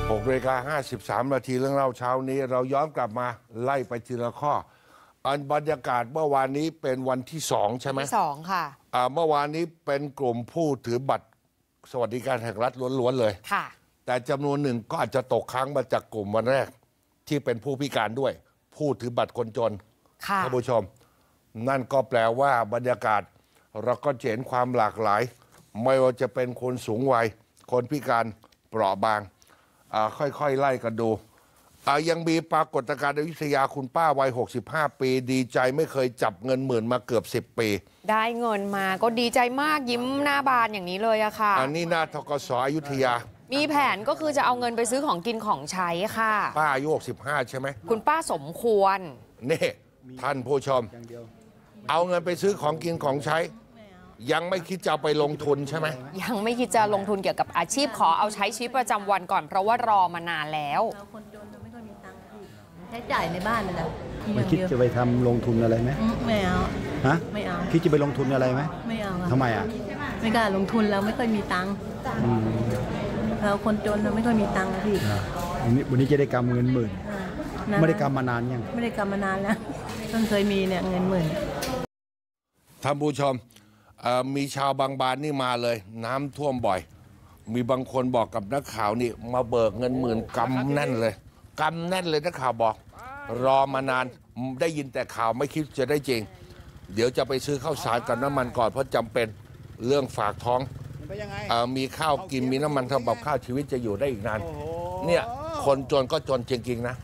6:53 นาทีเรื่องเล่าเช้านี้เราย้อนกลับมาไล่ไปทีละข้อ อันบรรยากาศเมื่อวานนี้เป็นวันที่2ใช่ไหมที่2ค่ะเมื่อวานนี้เป็นกลุ่มผู้ถือบัตรสวัสดิการแห่งรัฐล้วนๆเลยค่ะแต่จำนวนหนึ่งก็อาจจะตกค้างมาจากกลุ่มวันแรกที่เป็นผู้พิการด้วยผู้ถือบัตรคนจนท่านผู้ชมนั่นก็แปลว่าบรรยากาศเราก็เห็นความหลากหลายไม่ว่าจะเป็นคนสูงวัยคนพิการเปราะบางค่อยๆไล่กันดูยังมีปรากฏการณ์ในวิทยาคุณป้าวัย65 ปีดีใจไม่เคยจับเงินหมื่นมาเกือบ10 ปีได้เงินมาก็ดีใจมากยิ้มหน้าบานอย่างนี้เลยอะค่ะอันนี้หน้าธกส.อยุธยามีแผนก็คือจะเอาเงินไปซื้อของกินของใช้ค่ะป้าอายุ65ใช่ไหมคุณป้าสมควรนี่ท่านผู้ชมเอาเงินไปซื้อของกินของใช้ยังไม่คิดจะไปลงทุนใช่ไหมยังไม่คิดจะลงทุนเกี่ยวกับอาชีพขอเอาใช้ชีวิตประจำวันก่อนเพราะว่ารอมานานแล้วคนจนไม่ค่อยมีตังค์ใช้จ่ายในบ้านเลยนะไม่คิดจะไปทำลงทุนอะไรไหมไม่เอาฮะไม่เอาคิดจะไปลงทุนอะไรไหมไม่เอาทำไมไม่กล้าลงทุนแล้วไม่ค่อยมีตังค์เราคนจนเราไม่ค่อยมีตังค์พี่วันนี้จะได้กำเงินหมื่นไม่ได้กำมานานยังไม่ได้กำมานานแล้วเพิ่งเคยมีเนี่ยเงินหมื่นท่านผู้ชมมีชาวบางบานนี่มาเลยน้ำท่วมบ่อยมีบางคนบอกกับนักข่าวนี่มาเบิกเงินหมื่นกำแน่นเลยกำแน่นเลยนักข่าวบอกรอมานานได้ยินแต่ข่าวไม่คิดจะได้จริงเดี๋ยวจะไปซื้อข้าวสารกับน้ำมันก่อนเพราะจำเป็นเรื่องฝากท้องมีข้าวกินมีน้ำมันทำกับข้าวชีวิตจะอยู่ได้อีกนานเนี่ยคนจนก็จนจริงๆนะ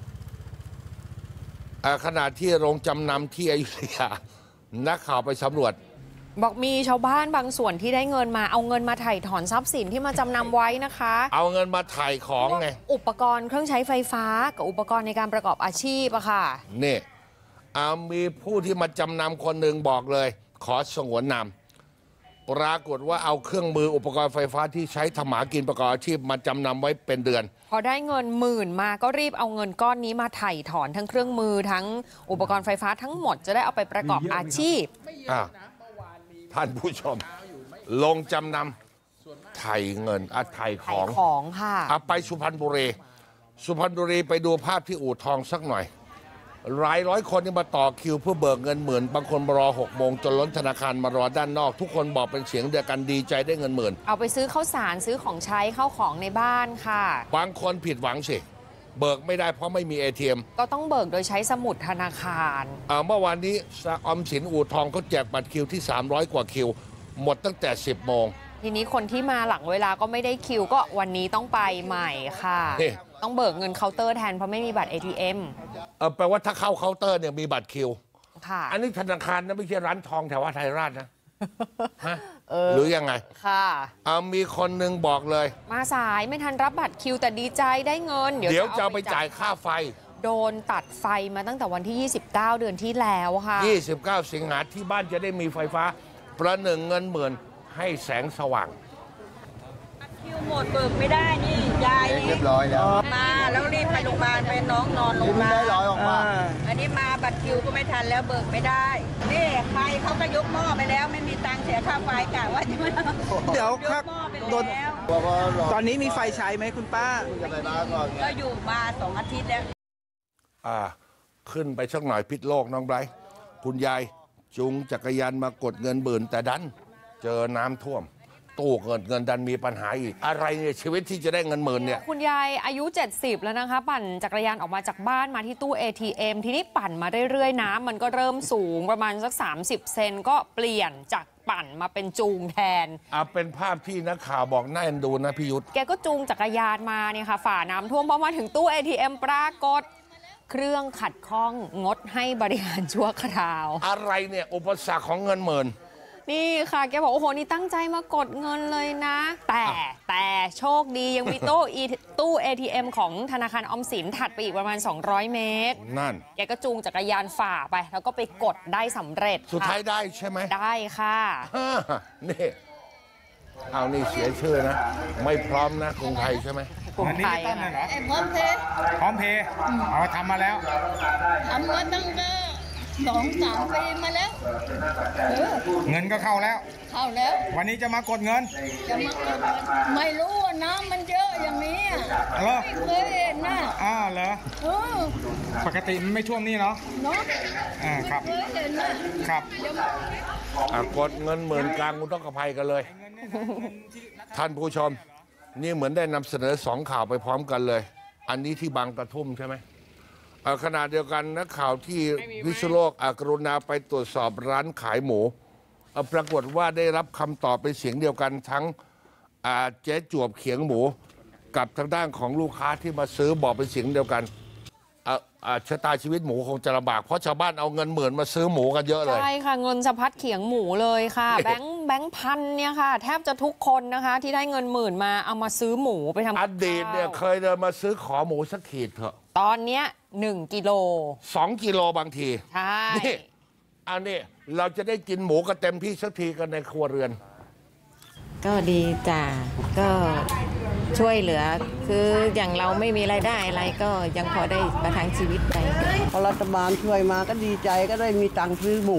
ขณะที่โรงจำนำที่อยุธยานักข่าวไปสำรวจบอกมีชาวบ้านบางส่วนที่ได้เงินมาเอาเงินมาไถ่ถอนทรัพย์สินที่มาจำนำไว้นะคะเอาเงินมาไถ่ของไงอุปกรณ์เครื่องใช้ไฟฟ้ากับอุปกรณ์ในการประกอบอาชีพอะค่ะนี่มีผู้ที่มาจำนำคนหนึ่งบอกเลยขอสงวนนามปรากฏว่าเอาเครื่องมืออุปกรณ์ไฟฟ้าที่ใช้ทำหากินประกอบอาชีพมาจำนำไว้เป็นเดือนพอได้เงินหมื่นมาก็รีบเอาเงินก้อนนี้มาไถ่ถอนทั้งเครื่องมือทั้งอุปกรณ์ไฟฟ้าทั้งหมดจะได้เอาไปประกอบอาชีพท่านผู้ชมลงจำนำไถ่เงินไถ่ของค่ะไปสุพรรณบุรีไปดูภาพที่อู่ทองสักหน่อยหลายร้อยคนที่มาต่อคิวเพื่อเบิกเงินหมื่นบางคนมารอ6 โมงจนล้นธนาคารมารอด้านนอกทุกคนบอกเป็นเสียงเดียวกันดีใจได้เงินหมื่นเอาไปซื้อข้าวสารซื้อของใช้ข้าวของในบ้านค่ะบางคนผิดหวังสิเบิกไม่ได้เพราะไม่มี ATM ก็ต้องเบิกโดยใช้สมุดธนาคารเมื่อวานนี้ออมสินอู่ทองเขาแจกบัตรคิวที่300 กว่าคิวหมดตั้งแต่10 โมงทีนี้คนที่มาหลังเวลาก็ไม่ได้คิวก็วันนี้ต้องไปใหม่ค่ะต้องเบิกเงินเคาน์เตอร์แทนเพราะไม่มีบัตร ATM แปลว่าถ้าเข้าเคาน์เตอร์เนี่ยมีบัตรคิวค่ะอันนี้ธนาคารนะไม่ใช่ร้านทองแถวไทยราชนะหรือยังไงค่ะมีคนหนึ่งบอกเลยมาสายไม่ทันรับบัตรคิวแต่ดีใจได้เงินเดี๋ยวจะเอาไปจ่ายค่าไฟโดนตัดไฟมาตั้งแต่วันที่29 เดือนที่แล้วค่ะ 29 สิงหาที่บ้านจะได้มีไฟฟ้าประหนึ่งเงินหมื่นให้แสงสว่างคิวหมดเบิกไม่ได้นี่ยายเรียบร้อยแล้วมาแล้วรีบไปโรงพยาบาลไปน้องนอนโรงพยาบาลอันนี้มาบัตรคิวก็ไม่ทันแล้วเบิกไม่ได้นี่ไฟเขาก็ยกหม้อไปแล้วไม่มีตังค์เสียค่าไฟกะว่าจะไม่เดี๋ยวครับตอนนี้มีไฟใช้ไหมคุณป้าก็อยู่มา2 อาทิตย์แล้วขึ้นไปสักหน่อยพิษโลกน้องไบรท์คุณยายจุงจักรยานมากดเงินหมื่นแต่ดันเจอน้ำท่วมตู้เงินดันมีปัญหาอีกอะไรเนี่ยชีวิตที่จะได้เงินหมื่นเนี่ยคุณยายอายุ70แล้วนะคะปั่นจักรยานออกมาจากบ้านมาที่ตู้ ATM ทีนี้ปั่นมาเรื่อยๆน้ำมันก็เริ่มสูงประมาณสัก30 เซนก็เปลี่ยนจากปั่นมาเป็นจูงแทนเป็นภาพที่นักข่าวบอกน่าเอ็นดูนะพี่ยุทธแกก็จูงจักรยานมาเนี่ยค่ะฝ่าน้ำท่วมพอมาถึงตู้ ATM ปรากฏเครื่องขัดข้องงดให้บริการชั่วคราวอะไรเนี่ยอุปสรรคของเงินหมื่นนี่ค่ะแกบอกโอ้โหนี่ตั้งใจมากดเงินเลยนะแต่โชคดียังมีตู้ ATM ของธนาคารออมสินถัดไปอีกประมาณ200 เมตรนั่นแกก็จูงจักรยานฝ่าไปแล้วก็ไปกดได้สำเร็จสุดท้ายได้ใช่ไหมได้ค่ะนี่นี่เสียชื่อนะไม่พร้อมนะกรุงไทยใช่ไหมกรุงไทยเหรอพร้อมเพย์ทำมาแล้วทำมาตั้งแต่ 2-3 ปีมาแล้วเงินก็เข้าแล้วเข้าแล้ววันนี้จะมากดเงินจะมากดเงินไม่รู้ว่าน้ำมันเยอะอย่างนี้ไม่เคยเห็นนะเหรอปกติมันไม่ท่วมนี่เนาะครับไม่เคยเห็นนะครับกดเงินหมื่นกลางอุทกภัยกันเลย ท่านผู้ชมนี่เหมือนได้นำเสนอ2 ข่าวไปพร้อมกันเลย อันนี้ที่บางกระทุ่มใช่ไหมขณะเดียวกันนักข่าวที่พิษณุโลกกรุณาไปตรวจสอบร้านขายหมูปรากฏว่าได้รับคำตอบเป็นเสียงเดียวกันทั้งเจ๊จวบเขียงหมูกับทางด้านของลูกค้าที่มาซื้อบอกเป็นเสียงเดียวกันชะตาชีวิตหมูคงจะลำบากเพราะชาวบ้านเอาเงินหมื่นมาซื้อหมูกันเยอะเลยใช่ค่ะเงินสะพัดเขียงหมูเลยค่ะ แบงค์พันเนี่ยค่ะแทบจะทุกคนนะคะที่ได้เงินหมื่นมาเอามาซื้อหมูไปทำอดีตเนี่ยเคยเดินมาซื้อขอหมูสักขีดเถอะตอนเนี้ย1 กิโล 2 กิโลบางทีใช่นี่อันนี้เราจะได้กินหมูกันเต็มที่สักทีกันในครัวเรือนก็ดีจ้ะก็ช่วยเหลือคืออย่างเราไม่มีรายได้อะไรก็ยังพอได้ประทังชีวิตไปพอรัฐบาลช่วยมาก็ดีใจก็ได้มีตังค์ซื้อหมู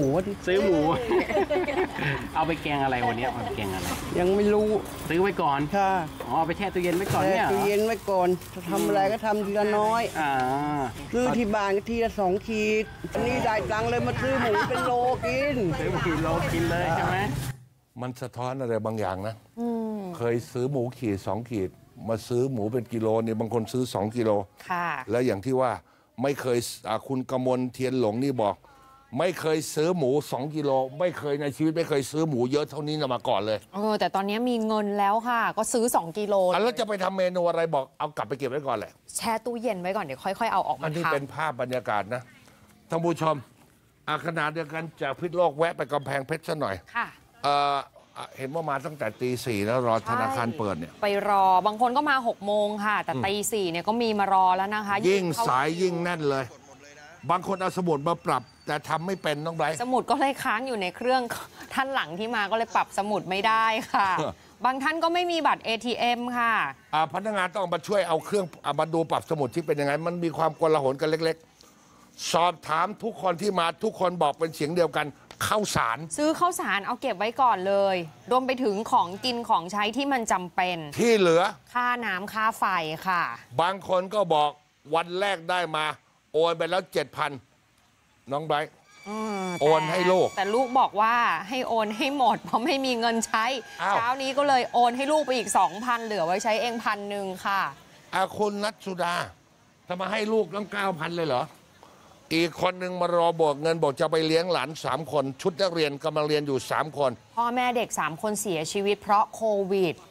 เอาไปแกงอะไรวันนี้เอาไปแกงอะไรยังไม่รู้ซื้อไว้ก่อนค่ะเอาไปแช่ตู้เย็นไว้ก่อนเนี่ยตู้เย็นไว้ก่อนจะทำอะไรก็ทำทีละน้อยซื้อที่บ้านก็ทีละ2 ขีดอันนี้ได้ตังค์เลยมาซื้อหมูเป็นโลกินซื้อกิโลกินเลยใช่ไหมมันสะท้อนอะไรบางอย่างนะเคยซื้อหมูขีด2 ขีดมาซื้อหมูเป็นกิโลเนี่ยบางคนซื้อ2 กิโลแล้วอย่างที่ว่าไม่เคยคุณกมลเทียนหลงนี่บอกไม่เคยซื้อหมู2 กิโลไม่เคยในชีวิตไม่เคยซื้อหมูเยอะเท่านี้มาก่อนเลยแต่ตอนนี้มีเงินแล้วค่ะก็ซื้อ2 กิโลแล้วจะไปทำเมนูอะไรบอกเอากลับไปเก็บไว้ก่อนแหละแช่ตู้เย็นไว้ก่อนเดี๋ยวค่อยๆเอาออกมาทำอันนี้เป็นภาพบรรยากาศนะท่านผู้ชมขณะเดียวกันจากพิษณุโลกแวะไปกำแพงเพชรซะหน่อยค่ะเห็นว่ามาตั้งแต่ตี 4แล้วรอธนาคารเปิดเนี่ยไปรอบางคนก็มา6 โมงค่ะแต่ตี 4เนี่ยก็มีมารอแล้วนะคะยิ่งสายยิ่งแน่นเลยบางคนเอาสมุดมาปรับแต่ทำไม่เป็นน้องไบรท์สมุดก็เลยค้างอยู่ในเครื่องท่านหลังที่มาก็เลยปรับสมุดไม่ได้ค่ะ บางท่านก็ไม่มีบัตร ATM ค่ะพนักงานต้องมาช่วยเอาเครื่องมาดูปรับสมุดที่เป็นยังไงมันมีความกลาหลกันเล็กๆสอบถามทุกคนที่มาทุกคนบอกเป็นเสียงเดียวกันข้าวสารซื้อข้าวสารเอาเก็บไว้ก่อนเลยรวมไปถึงของกินของใช้ที่มันจำเป็นที่เหลือค่าน้ำค่าไฟค่ะบางคนก็บอกวันแรกได้มาโอนไปแล้ว 7,000 น้องไบรท์โอนให้ลูกแต่ลูกบอกว่าให้โอนให้หมดเพราะไม่มีเงินใช้เช้านี้ก็เลยโอนให้ลูกไปอีก 2,000 เหลือไว้ใช้เอง1,000ค่ะคุณนัทสุดาทำไมให้ลูกตั้ง 9,000 เลยเหรออีกคนหนึ่งมารอบอกเงินบอกจะไปเลี้ยงหลาน3 คนชุดนักเรียนกำลังเรียนอยู่3 คนพ่อแม่เด็ก3 คนเสียชีวิตเพราะโควิด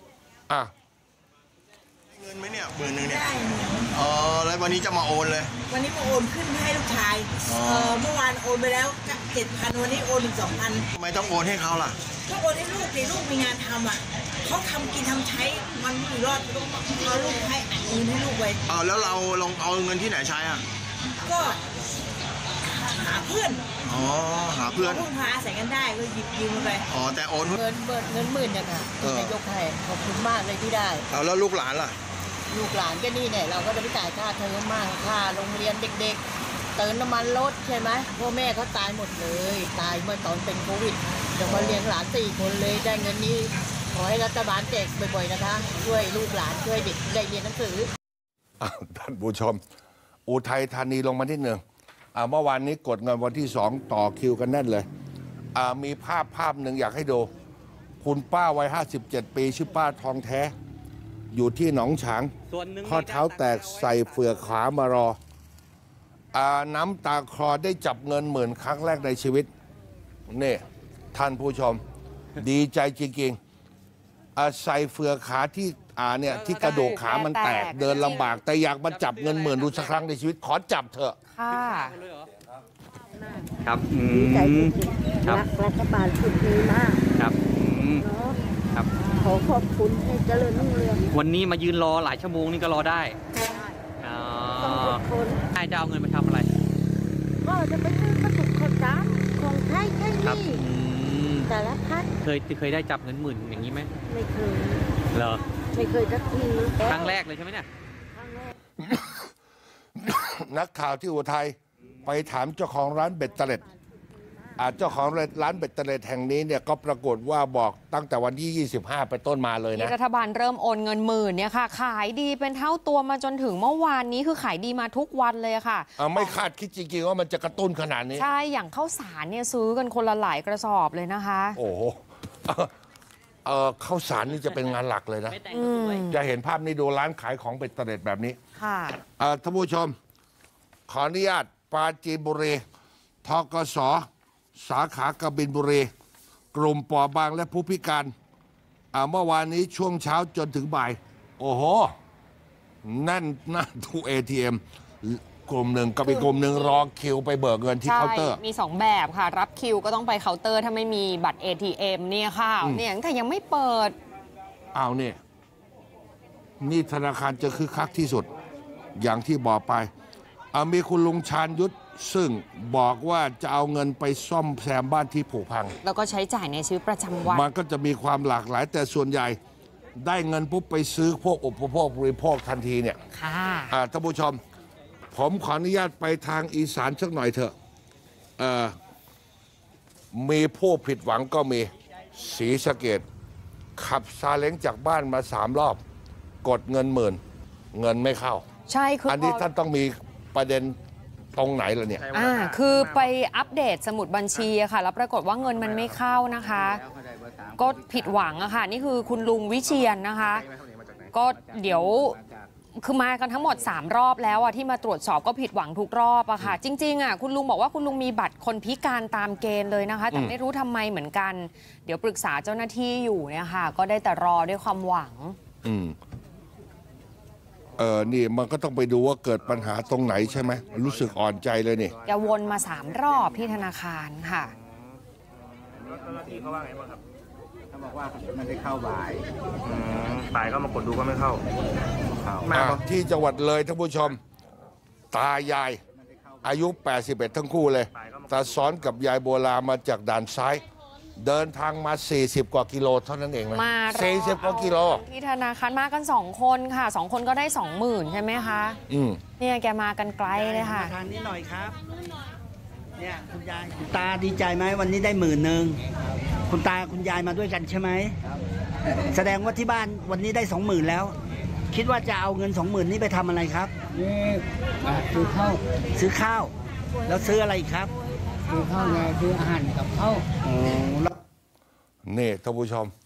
เงินไหมเนี่ย10,000เนี่ยแล้ววันนี้จะมาโอนเลยวันนี้มาโอนขึ้นให้ลูกชายเมื่อวานโอนไปแล้ว 7,000 วันนี้โอนอีก 2,000 ทำไมต้องโอนให้เขาล่ะก็โอนให้ลูกดิลูกมีงานทำเขาทำกินทำใช้มันไม่รอดเอาลูกให้เงินให้ลูกไว้แล้วเราลองเอาเงินที่ไหนใช้ก็หาเพื่อนหาเพื่อนพึ่งพาอาศัยกันได้ก็หยิบยืมไปแต่โอนเงินหมื่นเนี่ยค่ะนายกให้ขอบคุณมากเลยที่ได้แล้วลูกหลานล่ะลูกหลานก็นี่เนี่ยเราก็จะไปจ่ายค่าเทอมมั่งค่าโรงเรียนเด็กๆเติมน้ำมันรถใช่ไหมพ่อแม่เขาตายหมดเลยตายเมื่อตอนเป็นโควิดเดี๋ยวมาเลี้ยงหลาน4 คนเลยได้เงินนี้ขอให้รัฐบาลแจกบ่อยๆนะคะช่วยลูกหลานช่วยเด็กได้เรียนหนังสือท่านผู้ชมอุทัยธานีลงมาที่1เมื่อวานนี้กดเงินวันที่2ต่อคิวกันแน่นเลยมีภาพหนึ่งอยากให้ดูคุณป้าวัย57 ปีชื่อป้าทองแท้อยู่ที่หนองฉางข้อเท้าแตกใส่เฟือกขามารอน้ำตาคลอได้จับเงิน10,000 ครั้งแรกในชีวิตนี่ท่านผู้ชมดีใจจริงๆใส่เฟือกขาที่เนี่ยที่กระดูกขามันแตกเดินลำบากแต่อยากมาจับเงิน10,000ดูสักครั้งในชีวิตขอจับเถอะครับดีใจจริงๆรัฐบาลชุดนี้มากครับครับขอขอบคุณให้เจริญรุ่งเรืองวันนี้มายืนรอหลายชั่วโมงนี่ก็รอได้ต้องอดทนใครจะเอาเงินมาทำอะไรก็จะไปซื้อกระตุกข้าวสารของใช้นี่แต่ละพันเคยได้จับเงิน10,000อย่างนี้ไหมไม่เคยเหรอไม่เคยสักทีครั้งแรกเลยใช่ไหมเนี่ยนักข่าวที่อุทัยไปถามเจ้าของร้านเบ็ดเตล็ดเจ้าของร้านเบ็ดเตล็ดแห่งนี้เนี่ยก็ปรากฏว่าบอกตั้งแต่วันที่25ไปต้นมาเลยนะรัฐบาลเริ่มโอนเงินหมื่นเนี่ยค่ะขายดีเป็นเท่าตัวมาจนถึงเมื่อวานนี้คือขายดีมาทุกวันเลยค่ะไม่คาดคิดจริงๆว่ามันจะกระตุ้นขนาดนี้ใช่อย่างข้าวสารเนี่ยซื้อกันคนละหลายกระสอบเลยนะคะโอ้โหข้าวสารนี่จะเป็นงานหลักเลยนะจะเห็นภาพนี้ดูร้านขายของเบ็ดเตล็ดแบบนี้ค่ะท่านผู้ชมขออนุญาตปราจีนบุรีธกส.สาขากบินบุรีกลุ่มเปราะบางและผู้พิการเมื่อวานนี้ช่วงเช้าจนถึงบ่ายโอ้โหนั่นตู้ ATM กลุ่มหนึ่งกับอีกกลุ่มหนึ่งรอคิวไปเบิกเงินที่เคาน์เตอร์มี2แบบค่ะรับคิวก็ต้องไปเคาน์เตอร์ถ้าไม่มีบัตร ATM เนี่ยค่ะเนี่ยแต่ยังไม่เปิดนี่ธนาคารจะคึกคักที่สุดอย่างที่บอกไปมีคุณลุงชาญยุทธซึ่งบอกว่าจะเอาเงินไปซ่อมแซมบ้านที่ผุพังแล้วก็ใช้จ่ายในชีวิตประจำวันมันก็จะมีความหลากหลายแต่ส่วนใหญ่ได้เงินปุ๊บไปซื้อพวกอุปโภคบริโภคทันทีเนี่ยค่ะท่านผู้ชมผมขออนุญาตไปทางอีสานสักหน่อยเถอะมีผู้ผิดหวังก็มีศรีสะเกษขับซาเล้งจากบ้านมา3 รอบกดเงินหมื่นเงินไม่เข้าใช่คืออันนี้ท่านต้องมีประเด็นตรงไหนล่ะเนี่ยคือไปอัปเดตสมุดบัญชีค่ะแล้วปรากฏว่าเงินมันไม่เข้านะคะก็ผิดหวังอะค่ะนี่คือคุณลุงวิเชียรนะคะก็เดี๋ยวคือมากันทั้งหมด3 รอบแล้วอะที่มาตรวจสอบก็ผิดหวังทุกรอบอะค่ะจริงๆอะคุณลุงบอกว่าคุณลุงมีบัตรคนพิการตามเกณฑ์เลยนะคะแต่ไม่รู้ทำไมเหมือนกันเดี๋ยวปรึกษาเจ้าหน้าที่อยู่เนี่ยค่ะก็ได้แต่รอด้วยความหวังนี่มันก็ต้องไปดูว่าเกิดปัญหาตรงไหนใช่ไหมรู้สึกอ่อนใจเลยนี่แกวนมา3 รอบที่ธนาคารค่ะเจ้าหน้าที่เขาว่าไงบ้างครับเขาบอกว่ามันได้เข้าบ่ายก็มากดดูก็ไม่เข้าที่จังหวัดเลยท่านผู้ชมตายายอายุ81ทั้งคู่เลยตาซ้อนกับยายโบรามาจากด่านซ้ายเดินทางมา40 กว่ากิโลเท่านั้นเองนะ40 กว่ากิโลที่ธนาคารมากัน2 คนค่ะ2 คนก็ได้ 20,000 ใช่ไหมคะเนี่ยแกมากันไกลเลยค่ะทางนี้หน่อยครับเนี่ยคุณยายคุณตาดีใจไหมวันนี้ได้10,000คุณตาคุณยายมาด้วยกันใช่ไหมแสดงว่าที่บ้านวันนี้ได้20,000แล้วคิดว่าจะเอาเงิน20,000นี้ไปทำอะไรครับซื้อข้าวแล้วซื้ออะไรอีกครับซื้อข้าวไงซื้ออาหารกับข้าวนี่ท่านผู้ชม